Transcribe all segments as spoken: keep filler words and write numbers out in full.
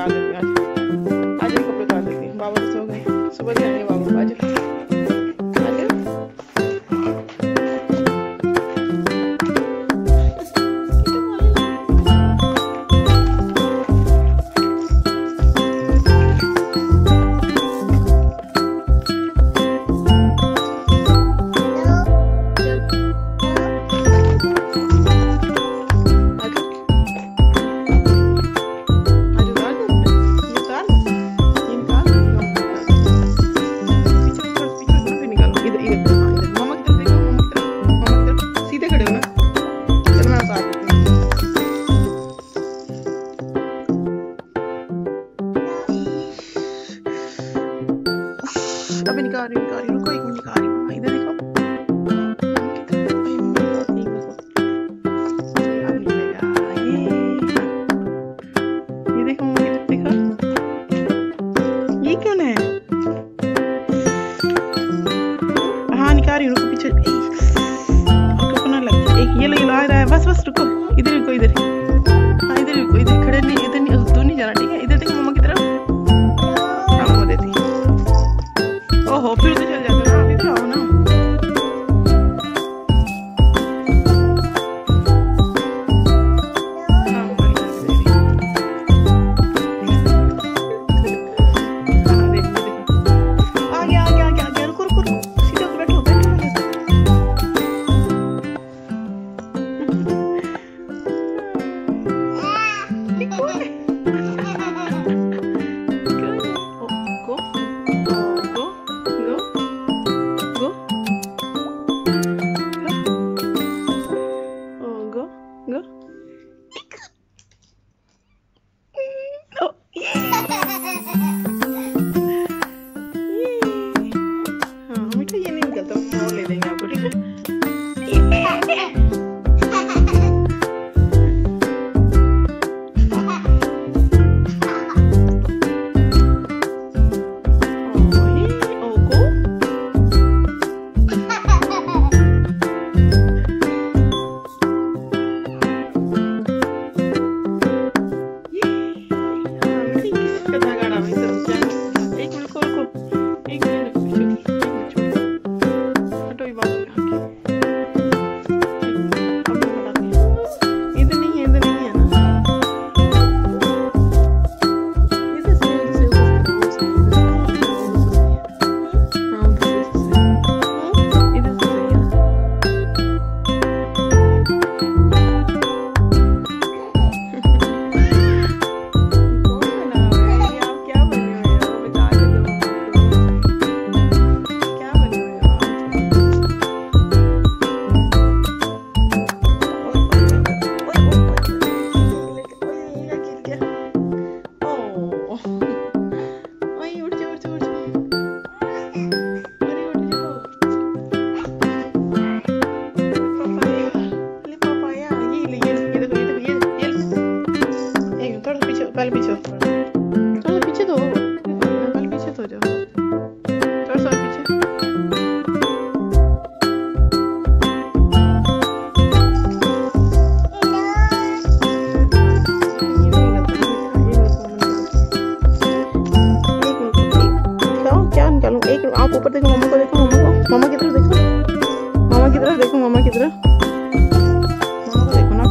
उतार देती हूँ। आज आज ये कपड़े उतार देती हूँ। बाबा तो सो गए, सुबह जाएंगे बाबा। आज अभी निकाल रही निकाल रही रुको एक मिनट निकाल रही हूँ। इधर देखो ये देखो देखो ये क्यों है। हाँ निकाल रही हूँ रुको पीछे रुको ना लग एक ये लो आ रहा है बस बस रुको इधर रुको इधर हाँ इधर रुको इधर खड़े नहीं इधर नहीं दूर नहीं जाना ठीक है। इधर देखो मम्मा की तरफ हाँ मम्मा देती है। ओहो फिर उधर चल जाते हो ना इधर आओ ना। हाँ मम्मा इधर दे रही हाँ देख देखो आ गया आ गया आ गया आ गया रुको रुको रुको सीधे होकर बैठो बैठो Go. No. हाँ मीठा ये नहीं निकलता और ले देंगे आपको ठीक है। पहले पीछे थोड़ा पीछे तो पहले पीछे तो जाओ थोड़ा सा पीछे। क्या निकालूं एक आप ऊपर देखो मम्मा को देखो मम्मा को मम्मा की तरफ देखो मम्मा की तरफ देखो मम्मा की तरफ मम्मा को देखो ना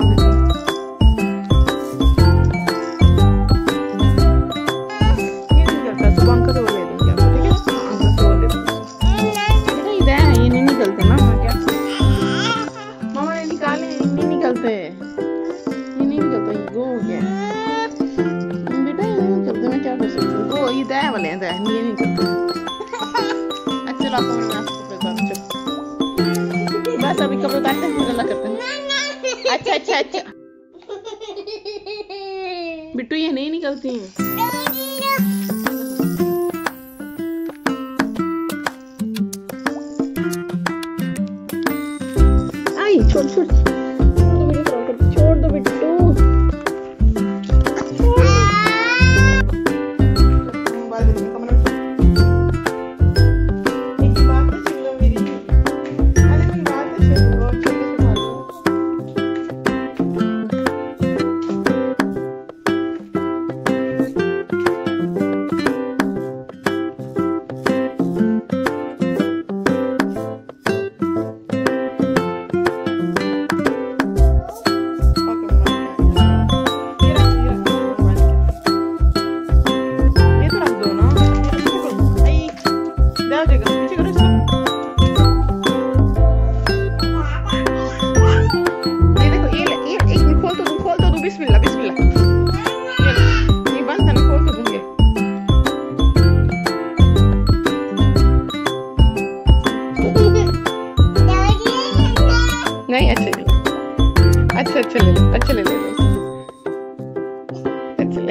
निकलते ये नहीं निकलता ये गो हो गया बेटा ये नहीं निकलते मैं क्या कर सकती हूँ। गो ये दे वाले हैं दे ये नहीं निकलते। अच्छा चलो आपको मैं आपको बता दूँ बस अभी कपड़े उतारते हैं फिर अल्लाह करते हैं। अच्छा अच्छा अच्छा बिट्टू ये नहीं निकलती हैं। आई छोड़ छोड़ छोड़ दो बिट्टू ले।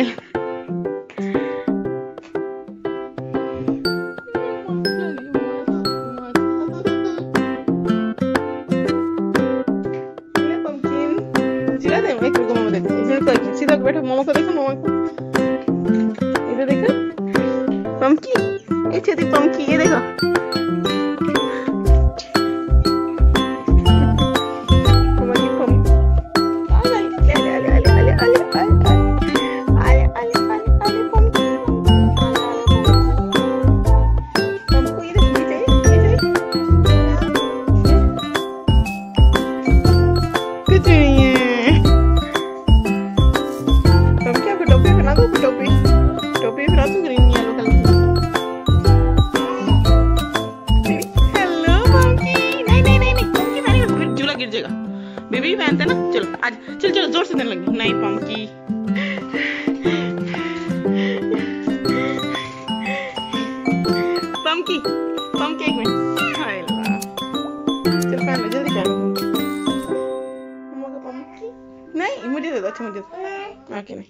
सीधा बैठो, मामा को देखो, मामा को इधर देखो। पंकी, ये छेदी पंकी, ये देखो। बेबी पहनते ना, चलो आज चल चलो जोर से देने लगे। नहीं पंकी, पंकी पंकी एक मिनट, हाय अल्लाह, चल पहन लो जल्दी पहन लो। मम्मा का पंकी नहीं, मुझे दे दो, अच्छा मुझे दो, ओके नहीं।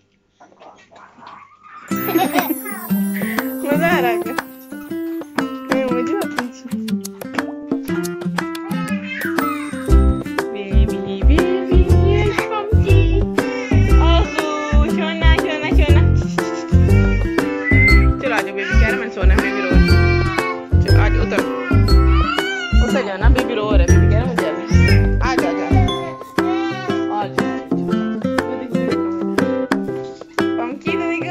मजा आ रहा है क्या? मुझे सोना बेबी रो, चलो आज उतर उतर जाना, बेबी रो रहा है, बेबी कह रहा मुझे आ जा जा आ जा। पंकी तो देखो,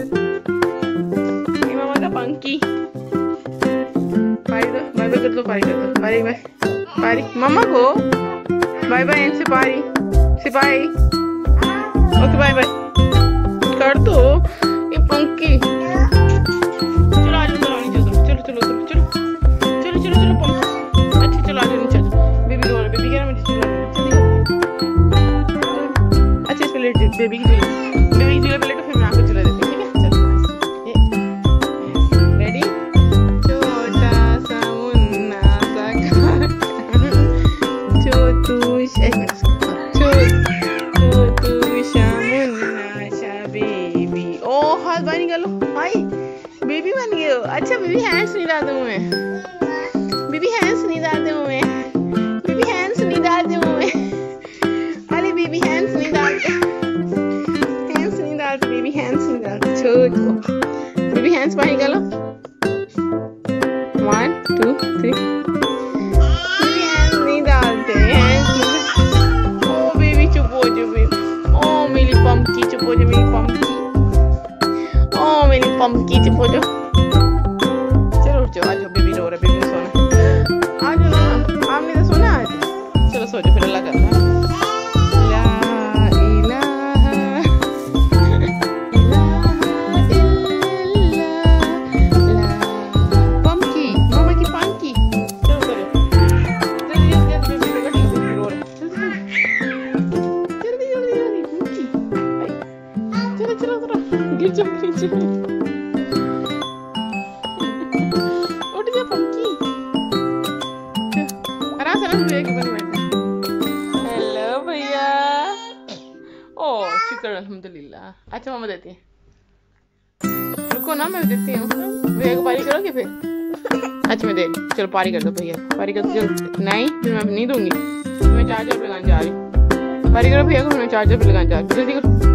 ये मामा का पंकी। पारी दो, बाय बाय कर दो, पारी कर दो, पारी बाय पारी मामा को बाय बाय, एंड सिपाही सिपाही ओके बाय बाय कर दो। ये पंकी बेबी की झूले, बेबी की झूले पे लेटो, फिर मैं आपको झूला देती हूँ, ठीक है? चलो रेडी। छोटा सा मुन्ना सा छोटू एक मिनट, छोटू सा मुन्ना सा बेबी। ओ हाथ बाहर निकालो, हाय बेबी बन गए हो। अच्छा बेबी हैंड्स नहीं डालते हूँ मैं, बेबी हैंड्स नहीं डालते हूँ मैं, बेबी हैंड्स नहीं डालते हूँ मैं। अरे बेबी हैंड्स नहीं डालते, बेबी हैंड्स नहीं डालते, छोड़ को बेबी हैंड्स बाहर निकालो, one two three. Baby hands नहीं डालते, हैंड्स नहीं। ओ बेबी चुप हो जाओ बेबी, ओ मेरी पंकी चुप हो जाओ, मेरी पंकी, ओ मेरी पंकी चुप हो जाओ। चलो उठ जाओ, आ जाओ, बेबी रो रहा है, बेबी ने सोना, आ जाओ ना, आपने तो सोना आज, चलो सो जाओ, फिर अल्लाह करना। गिर जाओ नीचे, उठ जा पंकी, आराम से आराम से भैया के ऊपर बैठ। हेलो भैया, ओ शुक्र अल्हम्दुलिल्लाह। अच्छा मामा देती है, रुको ना मैं देती हूँ, भैया को पारी करोगे फिर? अच्छा मैं दे, चलो पारी कर दो भैया, पारी कर दो जल्दी। नहीं फिर मैं नहीं दूंगी, मैं चार्जर पे लगाने जा रही हूँ, पारी करो भैया को, मैं चार्जर पे लगाने जा रही हूँ, जल्दी करो।